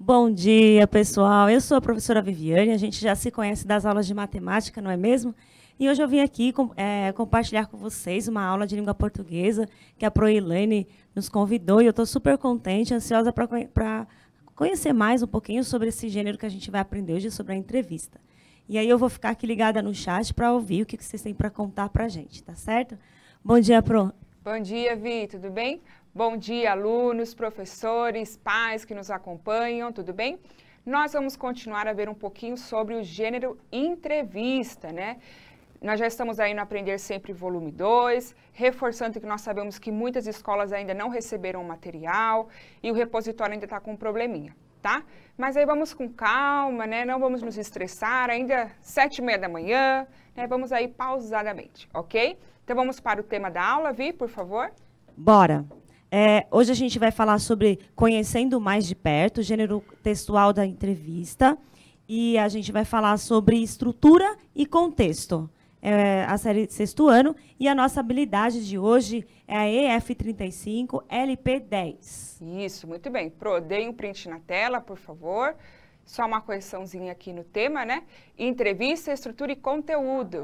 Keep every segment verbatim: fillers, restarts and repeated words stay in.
Bom dia, pessoal. Eu sou a professora Viviane, a gente já se conhece das aulas de matemática, não é mesmo? E hoje eu vim aqui com, é, compartilhar com vocês uma aula de língua portuguesa que a Proilane nos convidou e eu estou super contente, ansiosa para conhecer mais um pouquinho sobre esse gênero que a gente vai aprender hoje, sobre a entrevista. E aí eu vou ficar aqui ligada no chat para ouvir o que vocês têm para contar para a gente, tá certo? Bom dia, Pro. Bom dia, Vi, tudo bem? Bom dia, alunos, professores, pais que nos acompanham, tudo bem? Nós vamos continuar a ver um pouquinho sobre o gênero entrevista, né? Nós já estamos aí no Aprender Sempre volume dois, reforçando que nós sabemos que muitas escolas ainda não receberam o material e o repositório ainda está com um probleminha, tá? Mas aí vamos com calma, né? Não vamos nos estressar, ainda sete e meia da manhã, né? Vamos aí pausadamente, ok? Então vamos para o tema da aula, Vi, por favor. Bora! É, hoje a gente vai falar sobre conhecendo mais de perto, o gênero textual da entrevista, e a gente vai falar sobre estrutura e contexto. É a série sexto ano, e a nossa habilidade de hoje é a E F trinta e cinco L P dez. Isso, muito bem. Pro, dê um print na tela, por favor. Só uma correçãozinha aqui no tema, né? Entrevista, estrutura e conteúdo.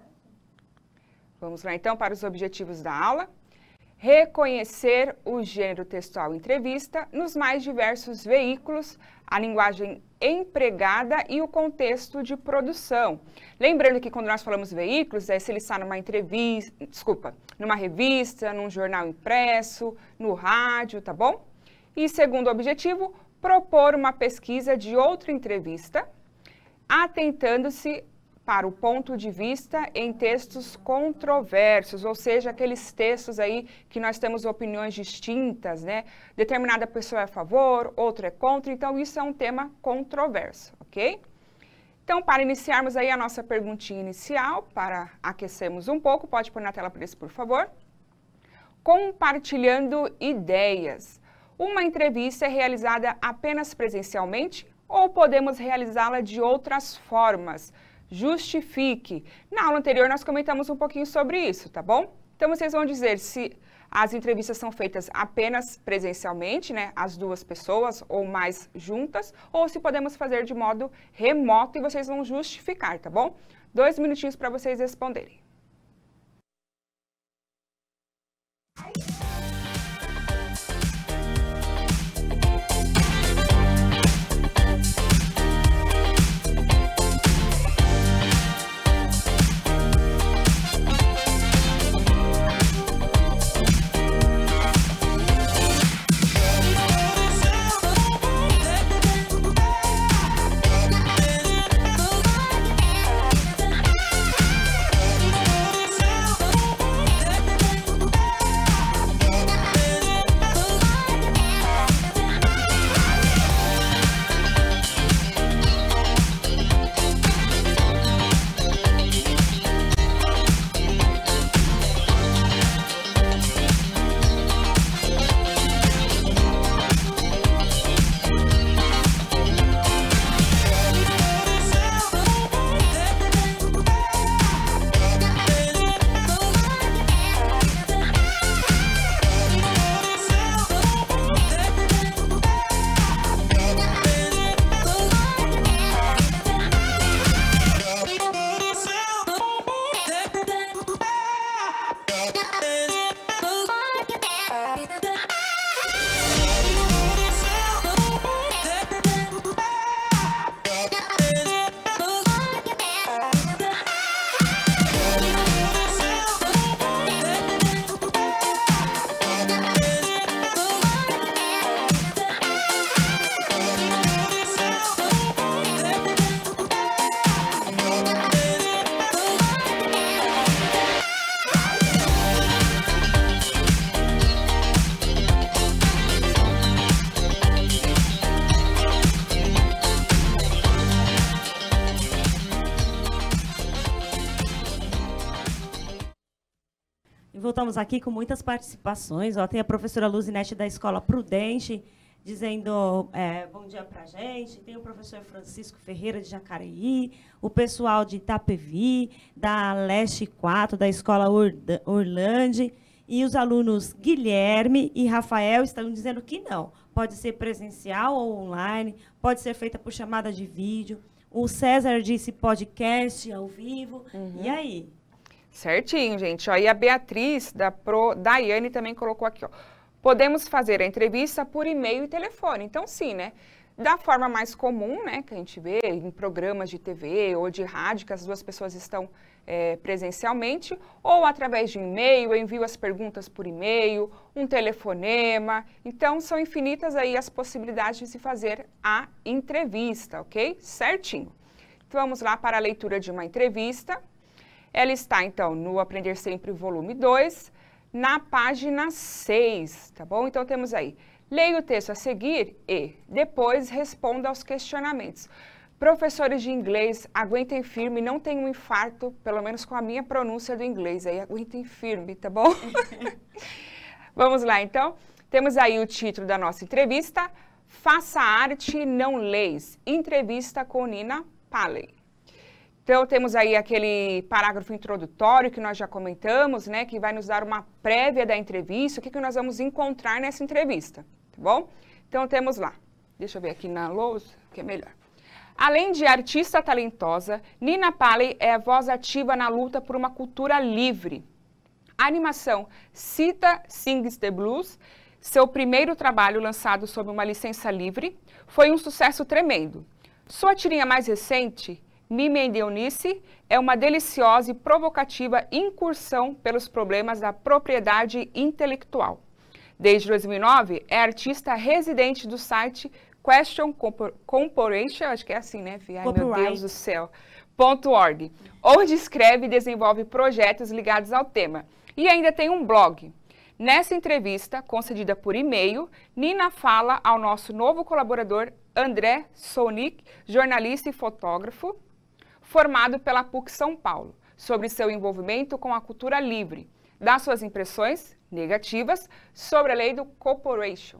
Vamos lá, então, para os objetivos da aula. Reconhecer o gênero textual entrevista nos mais diversos veículos, a linguagem empregada e o contexto de produção. Lembrando que quando nós falamos veículos, é se ele está numa entrevista, desculpa, numa revista, num jornal impresso, no rádio, tá bom? E segundo objetivo, propor uma pesquisa de outra entrevista, atentando-se para o ponto de vista em textos controversos, ou seja, aqueles textos aí que nós temos opiniões distintas, né? Determinada pessoa é a favor, outra é contra, então isso é um tema controverso, ok? Então, para iniciarmos aí a nossa perguntinha inicial, para aquecermos um pouco, pode pôr na tela para isso, por favor. Compartilhando ideias. Uma entrevista é realizada apenas presencialmente ou podemos realizá-la de outras formas? Justifique. Na aula anterior nós comentamos um pouquinho sobre isso, tá bom? Então vocês vão dizer se as entrevistas são feitas apenas presencialmente, né, as duas pessoas ou mais juntas, ou se podemos fazer de modo remoto e vocês vão justificar, tá bom? Dois minutinhos para vocês responderem. Voltamos aqui com muitas participações. Ó, tem a professora Luzinete da Escola Prudente, dizendo é, bom dia para a gente. Tem o professor Francisco Ferreira, de Jacareí, o pessoal de Itapevi, da Leste quatro, da Escola Orlande. E os alunos Guilherme e Rafael estão dizendo que não. Pode ser presencial ou online, pode ser feita por chamada de vídeo. O César disse podcast ao vivo. Uhum. E aí? Certinho, gente. Ó, e a Beatriz, da Pro Daiane, também colocou aqui, ó. Podemos fazer a entrevista por e-mail e telefone. Então, sim, né? Da forma mais comum, né, que a gente vê em programas de T V ou de rádio, que as duas pessoas estão é, presencialmente, ou através de e-mail, eu envio as perguntas por e-mail, um telefonema. Então, são infinitas aí as possibilidades de se fazer a entrevista, ok? Certinho. Então, vamos lá para a leitura de uma entrevista. Ela está, então, no Aprender Sempre, volume dois, na página seis, tá bom? Então, temos aí... Leia o texto a seguir e, depois, responda aos questionamentos. Professores de inglês, aguentem firme, não tenham um infarto, pelo menos com a minha pronúncia do inglês, aí aguentem firme, tá bom? Vamos lá, então. Temos aí o título da nossa entrevista, Faça Arte, Não Leis, entrevista com Nina Paley. Então, temos aí aquele parágrafo introdutório que nós já comentamos, né, que vai nos dar uma prévia da entrevista, o que, que nós vamos encontrar nessa entrevista, tá bom? Então, temos lá, deixa eu ver aqui na lousa, que é melhor. Além de artista talentosa, Nina Paley é a voz ativa na luta por uma cultura livre. A animação Sita Sings the Blues, seu primeiro trabalho lançado sob uma licença livre, foi um sucesso tremendo. Sua tirinha mais recente, Mime and Eunice, é uma deliciosa e provocativa incursão pelos problemas da propriedade intelectual. Desde dois mil e nove, é artista residente do site Question Corporation, acho que é assim, né, Fia? Ai, meu Deus do céu, .org, onde escreve e desenvolve projetos ligados ao tema. E ainda tem um blog. Nessa entrevista, concedida por e-mail, Nina fala ao nosso novo colaborador, André Sonic, jornalista e fotógrafo, formado pela P U C São Paulo, sobre seu envolvimento com a cultura livre, dá suas impressões negativas sobre a lei do corporation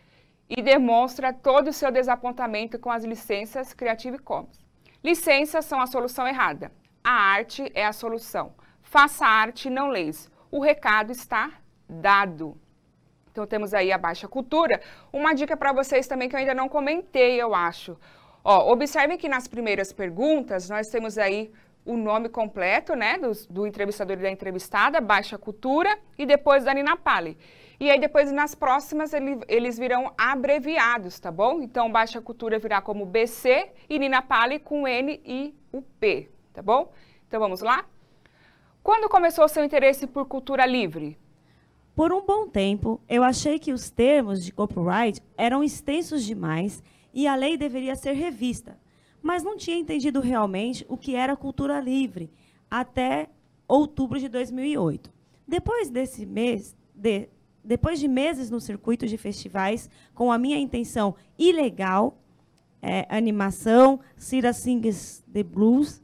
e demonstra todo o seu desapontamento com as licenças Creative Commons. Licenças são a solução errada, a arte é a solução. Faça arte, não leis. O recado está dado. Então temos aí a baixa cultura. Uma dica para vocês também que eu ainda não comentei, eu acho. Ó, observem que nas primeiras perguntas nós temos aí o nome completo, né, do, do entrevistador e da entrevistada, baixa cultura, e depois da Nina Paley. E aí depois nas próximas ele, eles virão abreviados, tá bom? Então baixa cultura virá como B C e Nina Paley com N e o P, tá bom? Então vamos lá? Quando começou o seu interesse por cultura livre? Por um bom tempo, eu achei que os termos de copyright eram extensos demais e a lei deveria ser revista, mas não tinha entendido realmente o que era cultura livre até outubro de dois mil e oito. Depois desse mês, de, depois de meses no circuito de festivais, com a minha intenção ilegal, é, animação, Sita Sings the Blues,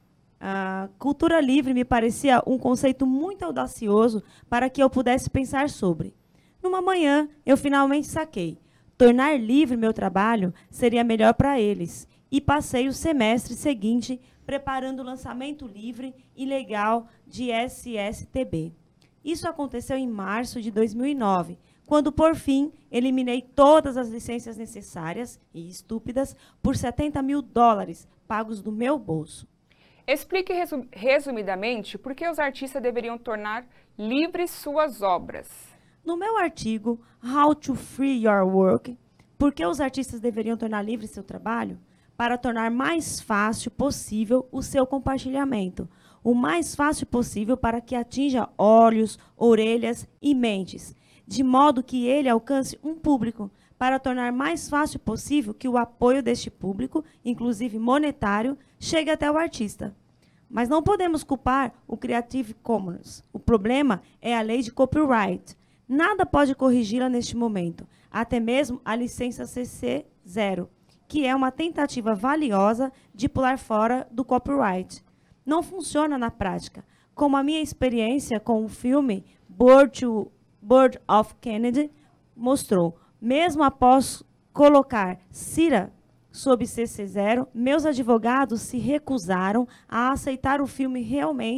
a cultura livre me parecia um conceito muito audacioso para que eu pudesse pensar sobre. Numa manhã, eu finalmente saquei. Tornar livre meu trabalho seria melhor para eles. E passei o semestre seguinte preparando o lançamento livre e legal de S S T B. Isso aconteceu em março de dois mil e nove, quando, por fim, eliminei todas as licenças necessárias e estúpidas por setenta mil dólares pagos do meu bolso. Explique resum resumidamente por que os artistas deveriam tornar livres suas obras. No meu artigo, How to Free Your Work, por que os artistas deveriam tornar livre seu trabalho? Para tornar mais fácil possível o seu compartilhamento. O mais fácil possível para que atinja olhos, orelhas e mentes, de modo que ele alcance um público, para tornar mais fácil possível que o apoio deste público, inclusive monetário, chegue até o artista. Mas não podemos culpar o Creative Commons. O problema é a lei de copyright. Nada pode corrigi-la neste momento, até mesmo a licença C C zero, que é uma tentativa valiosa de pular fora do copyright. Não funciona na prática, como a minha experiência com o filme Bird, to, Bird of Kennedy mostrou. Mesmo após colocar Sita sob C C zero, meus advogados se recusaram a aceitar o filme realmente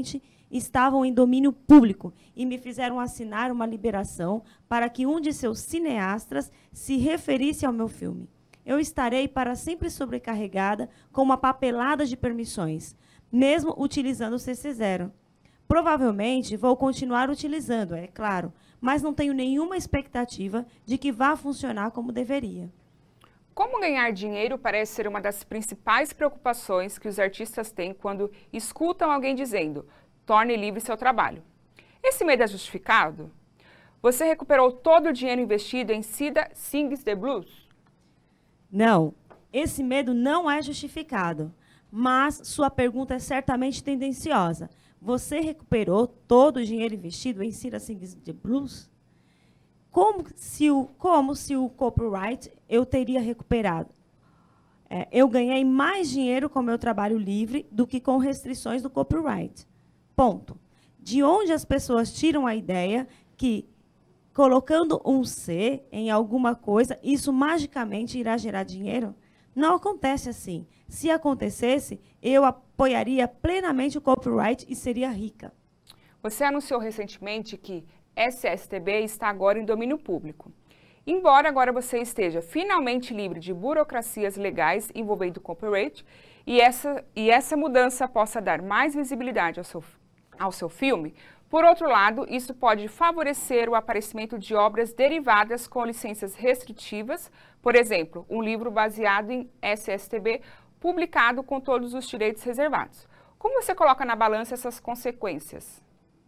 estavam em domínio público e me fizeram assinar uma liberação para que um de seus cineastas se referisse ao meu filme. Eu estarei para sempre sobrecarregada com uma papelada de permissões, mesmo utilizando o C C zero. Provavelmente vou continuar utilizando, é claro, mas não tenho nenhuma expectativa de que vá funcionar como deveria. Como ganhar dinheiro parece ser uma das principais preocupações que os artistas têm quando escutam alguém dizendo: torne livre seu trabalho. Esse medo é justificado? Você recuperou todo o dinheiro investido em Cida Sings the Blues? Não, esse medo não é justificado, mas sua pergunta é certamente tendenciosa. Você recuperou todo o dinheiro investido em Cida Sings the Blues? Como se o, como se o copyright eu teria recuperado? É, eu ganhei mais dinheiro com meu trabalho livre do que com restrições do copyright. Ponto. De onde as pessoas tiram a ideia que, colocando um C em alguma coisa, isso magicamente irá gerar dinheiro? Não acontece assim. Se acontecesse, eu apoiaria plenamente o copyright e seria rica. Você anunciou recentemente que S S T B está agora em domínio público. Embora agora você esteja finalmente livre de burocracias legais envolvendo copyright e essa, e essa mudança possa dar mais visibilidade ao seu, ao seu filme, por outro lado, isso pode favorecer o aparecimento de obras derivadas com licenças restritivas, por exemplo, um livro baseado em S S T B publicado com todos os direitos reservados. Como você coloca na balança essas consequências?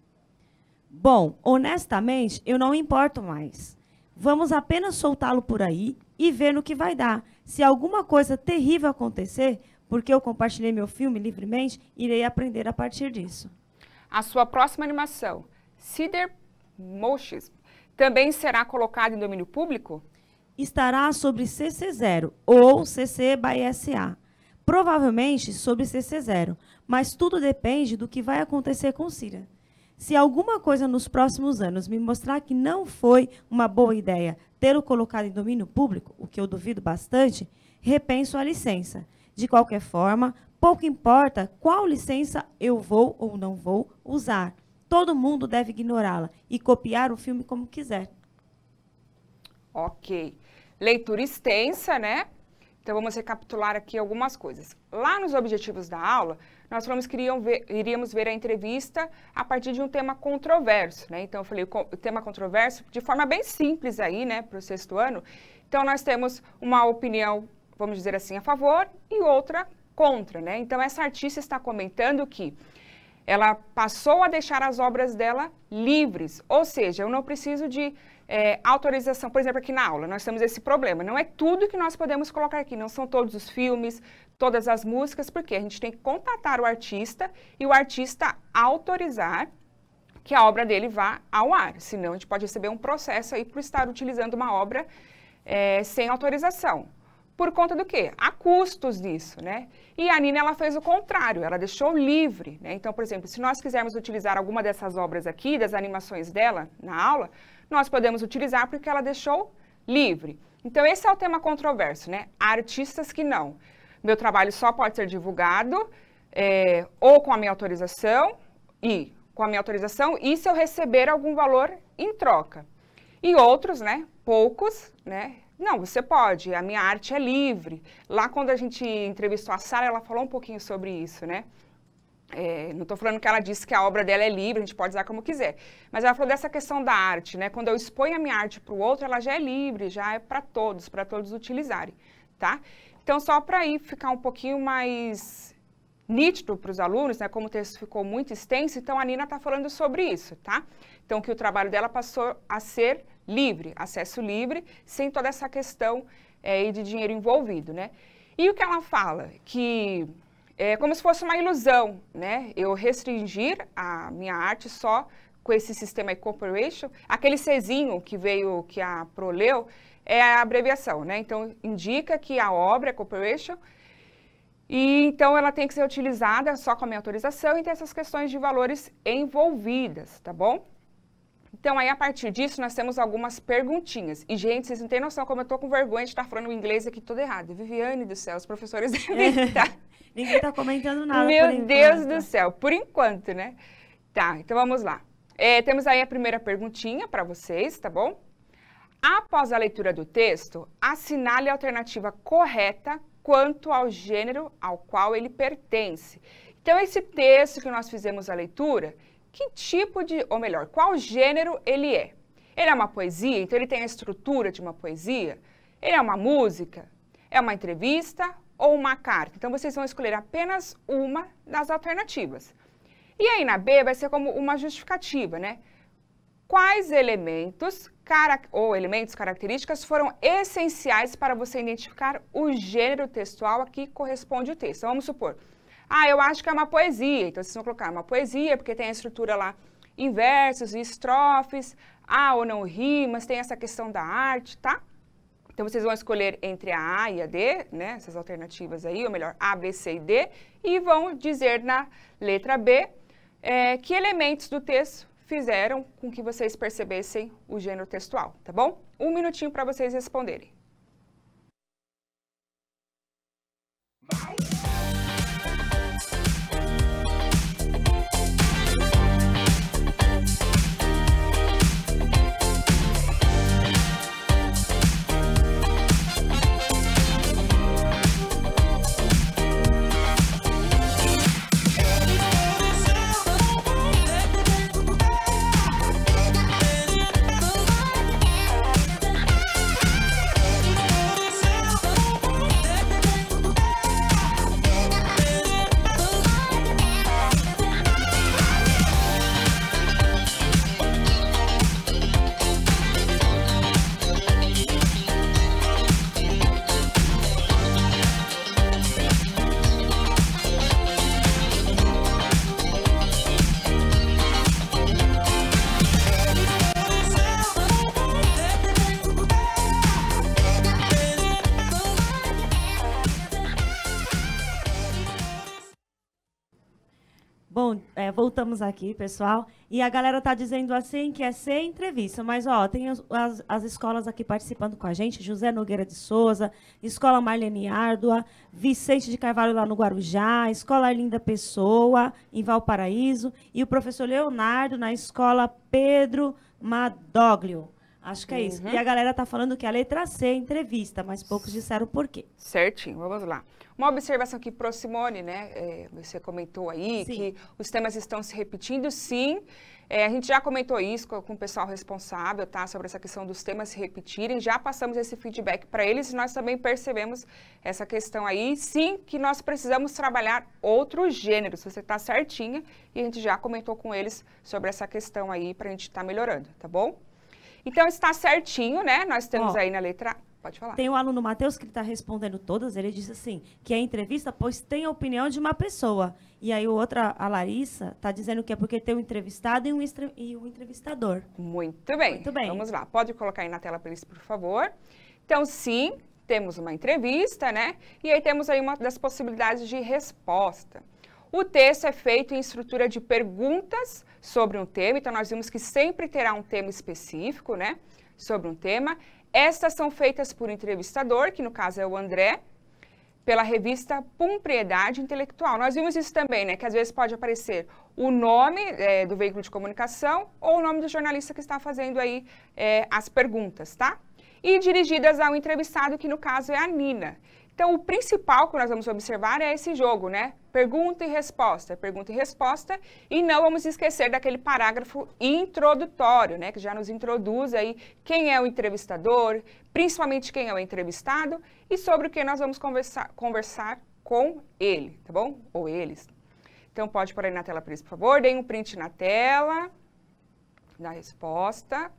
Bom, honestamente, eu não me importo mais. Vamos apenas soltá-lo por aí e ver no que vai dar. Se alguma coisa terrível acontecer, porque eu compartilhei meu filme livremente, irei aprender a partir disso. A sua próxima animação, Cedar Motions, também será colocada em domínio público? Estará sobre C C zero ou C C by S A. Provavelmente sobre C C zero, mas tudo depende do que vai acontecer com Cida. Se alguma coisa nos próximos anos me mostrar que não foi uma boa ideia tê-lo colocado em domínio público, o que eu duvido bastante, repenso a licença. De qualquer forma, pouco importa qual licença eu vou ou não vou usar. Todo mundo deve ignorá-la e copiar o filme como quiser. Ok. Leitura extensa, né? Então, vamos recapitular aqui algumas coisas. Lá nos objetivos da aula, nós falamos que iriam ver, iríamos ver a entrevista a partir de um tema controverso, né? Então, eu falei o tema controverso de forma bem simples aí, né, para o sexto ano. Então, nós temos uma opinião, vamos dizer assim, a favor e outra contra, né? Então, essa artista está comentando que ela passou a deixar as obras dela livres, ou seja, eu não preciso de é, autorização. Por exemplo, aqui na aula, nós temos esse problema. Não é tudo que nós podemos colocar aqui, não são todos os filmes, todas as músicas, porque a gente tem que contatar o artista e o artista autorizar que a obra dele vá ao ar. Senão, a gente pode receber um processo aí por estar utilizando uma obra é, sem autorização. Por conta do quê? Há custos nisso, né? E a Nina, ela fez o contrário, ela deixou livre, né? Então, por exemplo, se nós quisermos utilizar alguma dessas obras aqui, das animações dela na aula, nós podemos utilizar porque ela deixou livre. Então, esse é o tema controverso, né? Há artistas que não. Meu trabalho só pode ser divulgado é, ou com a minha autorização e com a minha autorização e se eu receber algum valor em troca. E outros, né? Poucos, né? Não, você pode, a minha arte é livre. Lá quando a gente entrevistou a Sara, ela falou um pouquinho sobre isso, né? É, não estou falando que ela disse que a obra dela é livre, a gente pode usar como quiser. Mas ela falou dessa questão da arte, né? Quando eu exponho a minha arte para o outro, ela já é livre, já é para todos, para todos utilizarem, tá? Então, só para aí ficar um pouquinho mais nítido para os alunos, né? Como o texto ficou muito extenso, então a Nina está falando sobre isso, tá? Então, que o trabalho dela passou a ser livre, acesso livre, sem toda essa questão é, de dinheiro envolvido, né? E o que ela fala? Que é como se fosse uma ilusão, né? Eu restringir a minha arte só com esse sistema Corporation, aquele Czinho que veio, que a Pro leu, é a abreviação, né? Então, indica que a obra é Corporation e então ela tem que ser utilizada só com a minha autorização e tem essas questões de valores envolvidas, tá bom? Então, aí, a partir disso, nós temos algumas perguntinhas. E, gente, vocês não têm noção como eu tô com vergonha de estar falando o inglês aqui todo errado. Viviane do céu, os professores devem estar... Ninguém está comentando nada. Meu Deus do céu, por enquanto, né? Tá, então vamos lá. É, temos aí a primeira perguntinha para vocês, tá bom? Após a leitura do texto, assinale a alternativa correta quanto ao gênero ao qual ele pertence. Então, esse texto que nós fizemos a leitura, que tipo de, ou melhor, qual gênero ele é? Ele é uma poesia, então ele tem a estrutura de uma poesia? Ele é uma música? É uma entrevista ou uma carta? Então, vocês vão escolher apenas uma das alternativas. E aí, na B, vai ser como uma justificativa, né? Quais elementos ou elementos, características foram essenciais para você identificar o gênero textual a que corresponde o texto? Então, vamos supor, ah, eu acho que é uma poesia, então vocês vão colocar uma poesia, porque tem a estrutura lá em versos e estrofes, ah, ou não rimas, tem essa questão da arte, tá? Então, vocês vão escolher entre a A e a D, né, essas alternativas aí, ou melhor, A, B, C e D, e vão dizer na letra B é, que elementos do texto fizeram com que vocês percebessem o gênero textual, tá bom? Um minutinho para vocês responderem. Bom, é, voltamos aqui, pessoal, e a galera está dizendo assim que é sem entrevista, mas ó, tem as, as, as escolas aqui participando com a gente, José Nogueira de Souza, Escola Marlene Árdua, Vicente de Carvalho lá no Guarujá, Escola Arlinda Pessoa, em Valparaíso, e o professor Leonardo na Escola Pedro Madoglio. Acho que é isso. Uhum. E a galera está falando que a letra C é entrevista, mas poucos disseram por quê. Certinho, vamos lá. Uma observação aqui pro Simone, né? É, você comentou aí sim, que os temas estão se repetindo, sim. É, a gente já comentou isso com, com o pessoal responsável, tá? Sobre essa questão dos temas se repetirem. Já passamos esse feedback para eles e nós também percebemos essa questão aí. Sim, que nós precisamos trabalhar outros gêneros. Você está certinha e a gente já comentou com eles sobre essa questão aí para a gente estar tá melhorando, tá bom? Então, está certinho, né? Nós temos Ó, aí na letra... Pode falar. Tem o aluno Matheus que está respondendo todas. Ele disse assim, que é entrevista, pois tem a opinião de uma pessoa. E aí, o outra, a Larissa, está dizendo que é porque tem um entrevistado e um, estre... e um entrevistador. Muito bem. Muito bem. Vamos lá. Pode colocar aí na tela para eles, por favor. Então, sim, temos uma entrevista, né? E aí temos aí uma das possibilidades de resposta. O texto é feito em estrutura de perguntas sobre um tema, então nós vimos que sempre terá um tema específico, né, sobre um tema. Estas são feitas por entrevistador, que no caso é o André, pela revista Propriedade Intelectual. Nós vimos isso também, né, que às vezes pode aparecer o nome é, do veículo de comunicação ou o nome do jornalista que está fazendo aí é, as perguntas, tá? E dirigidas ao entrevistado, que no caso é a Nina. Então, o principal que nós vamos observar é esse jogo, né? Pergunta e resposta, pergunta e resposta. E não vamos esquecer daquele parágrafo introdutório, né? Que já nos introduz aí quem é o entrevistador, principalmente quem é o entrevistado e sobre o que nós vamos conversar, conversar com ele, tá bom? Ou eles. Então, pode pôr aí na tela para eles, por favor. Deem um print na tela da resposta.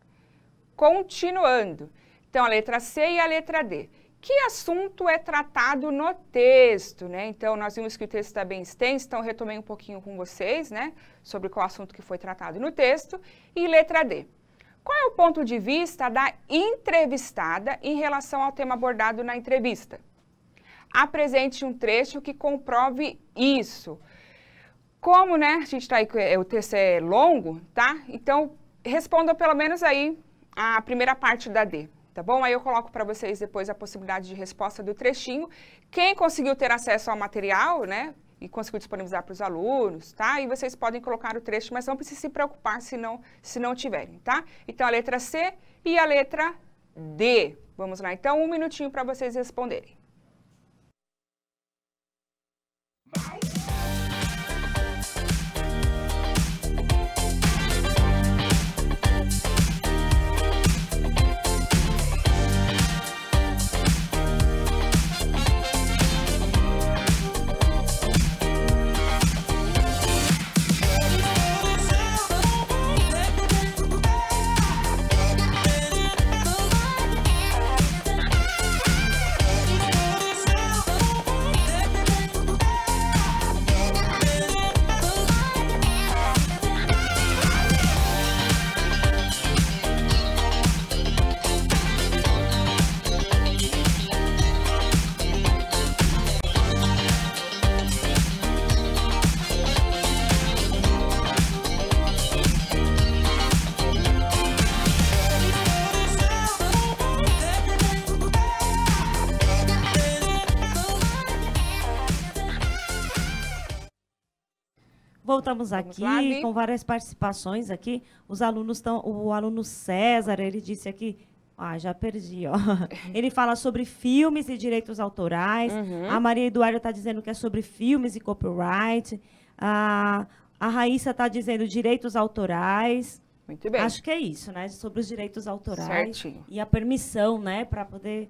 Continuando. Então, a letra C e a letra D. Que assunto é tratado no texto, né? Então, nós vimos que o texto está bem extenso, então retomei um pouquinho com vocês, né? Sobre qual assunto que foi tratado no texto. E letra D. Qual é o ponto de vista da entrevistada em relação ao tema abordado na entrevista? Apresente um trecho que comprove isso. Como, né, a gente tá aí, o texto é longo, tá? Então, respondam pelo menos aí a primeira parte da D. Tá bom? Aí eu coloco para vocês depois a possibilidade de resposta do trechinho. Quem conseguiu ter acesso ao material, né, e conseguiu disponibilizar para os alunos, tá? E vocês podem colocar o trecho, mas não precisa se preocupar se não, se não tiverem, tá? Então, a letra C e a letra D. Vamos lá, então, um minutinho para vocês responderem. Voltamos aqui lá, com várias participações aqui. Os alunos estão, o aluno César, ele disse aqui, ah, já perdi, ó. Ele fala sobre filmes e direitos autorais. Uhum. A Maria Eduarda está dizendo que é sobre filmes e copyright. A, a Raíssa está dizendo direitos autorais. Muito bem. Acho que é isso, né? Sobre os direitos autorais. Certinho. E a permissão, né? Para poder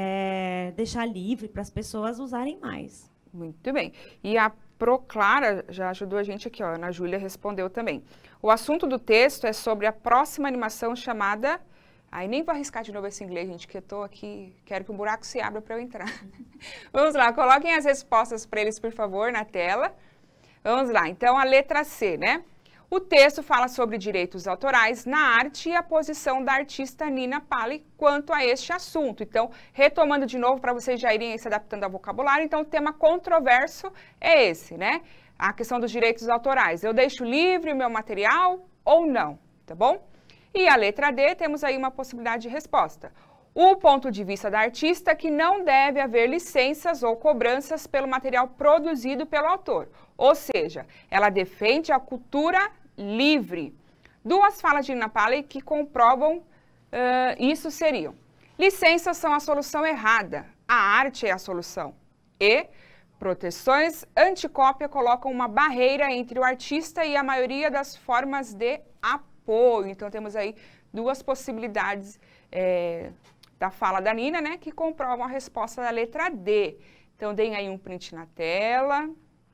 é, deixar livre para as pessoas usarem mais. Muito bem. E a Proclara já ajudou a gente aqui, ó. A Ana Júlia respondeu também. O assunto do texto é sobre a próxima animação chamada... Aí nem vou arriscar de novo esse inglês, gente, que eu tô aqui... Quero que o buraco se abra para eu entrar. Vamos lá, coloquem as respostas para eles, por favor, na tela. Vamos lá, então a letra C, né? O texto fala sobre direitos autorais na arte e a posição da artista Nina Pali quanto a este assunto. Então, retomando de novo para vocês já irem se adaptando ao vocabulário, então o tema controverso é esse, né? A questão dos direitos autorais. Eu deixo livre o meu material ou não, tá bom? E a letra D, temos aí uma possibilidade de resposta. O ponto de vista da artista é que não deve haver licenças ou cobranças pelo material produzido pelo autor. Ou seja, ela defende a cultura livre. Duas falas de Nina Pali que comprovam uh, isso seriam: licenças são a solução errada, a arte é a solução. E proteções anticópia colocam uma barreira entre o artista e a maioria das formas de apoio. Então temos aí duas possibilidades é, da fala da Nina, né, que comprovam a resposta da letra D. Então deem aí um print na tela.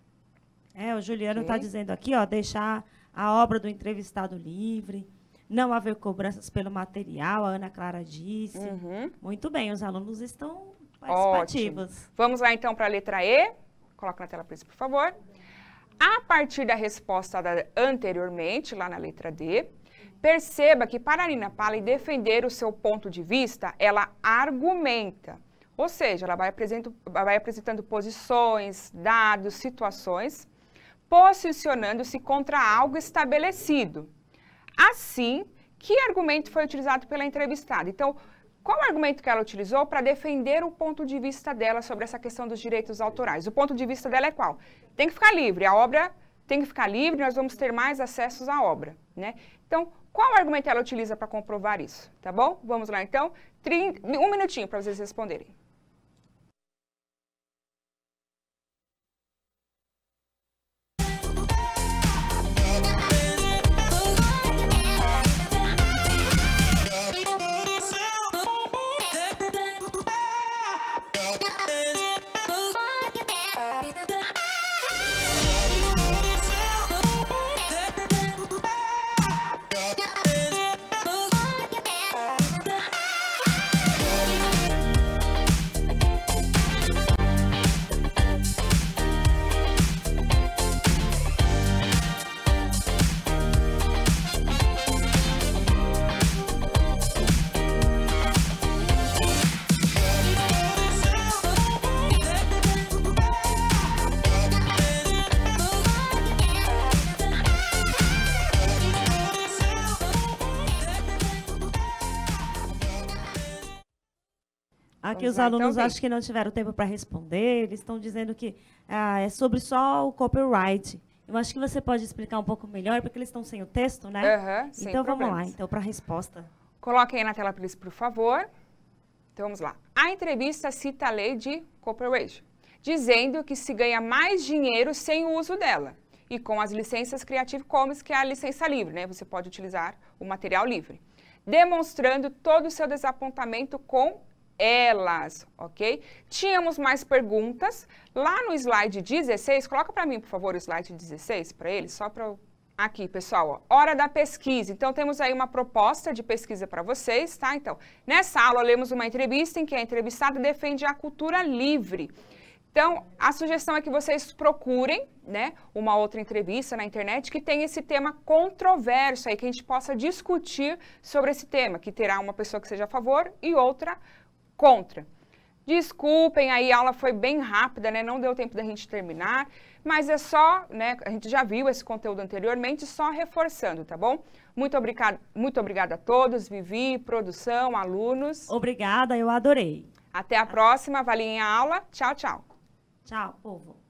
É, o Juliano está Okay. dizendo aqui, ó, deixar a obra do entrevistado livre, não haver cobranças pelo material, a Ana Clara disse. Uhum. Muito bem, os alunos estão participativos. Ótimo. Vamos lá então para a letra E. Coloca na tela para isso, por favor. A partir da resposta dada anteriormente, lá na letra D, perceba que para a Nina Pali defender o seu ponto de vista, ela argumenta. Ou seja, ela vai apresentando, vai apresentando posições, dados, situações, posicionando-se contra algo estabelecido. Assim, que argumento foi utilizado pela entrevistada? Então, qual o argumento que ela utilizou para defender o ponto de vista dela sobre essa questão dos direitos autorais? O ponto de vista dela é qual? Tem que ficar livre, a obra tem que ficar livre, nós vamos ter mais acessos à obra, né? Então, qual argumento ela utiliza para comprovar isso? Tá bom? Vamos lá, então. trinta, um minutinho para vocês responderem. Aqui Vamos os lá, alunos então, acho que não tiveram tempo para responder, eles estão dizendo que ah, é sobre só o copyright. Eu acho que você pode explicar um pouco melhor, porque eles estão sem o texto, né? Uhum, sem então, vamos lá, problemas. então, para a resposta. Coloquem aí na tela para eles, por favor. Então, vamos lá. A entrevista cita a lei de copyright, dizendo que se ganha mais dinheiro sem o uso dela. E com as licenças Creative Commons, que é a licença livre, né? Você pode utilizar o material livre. Demonstrando todo o seu desapontamento com elas, ok? Tínhamos mais perguntas. Lá no slide dezesseis, coloca para mim, por favor, o slide dezesseis para eles, só para... Aqui, pessoal, ó, hora da pesquisa. Então, temos aí uma proposta de pesquisa para vocês, tá? Então, nessa aula, lemos uma entrevista em que a entrevistada defende a cultura livre. Então, a sugestão é que vocês procurem, né, uma outra entrevista na internet que tenha esse tema controverso aí, que a gente possa discutir sobre esse tema, que terá uma pessoa que seja a favor e outra contra. Desculpem, aí a aula foi bem rápida, né, não deu tempo da gente terminar, mas é só, né, a gente já viu esse conteúdo anteriormente, só reforçando, tá bom? Muito obrigada, muito obrigada a todos, Vivi, produção, alunos. Obrigada, eu adorei. Até a próxima, avaliem a aula. Tchau, tchau. Tchau, povo.